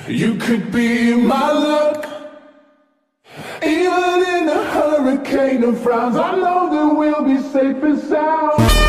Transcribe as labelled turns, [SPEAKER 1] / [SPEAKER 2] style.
[SPEAKER 1] You could be my luck. Even in a hurricane of frowns, I know that we'll be safe and sound.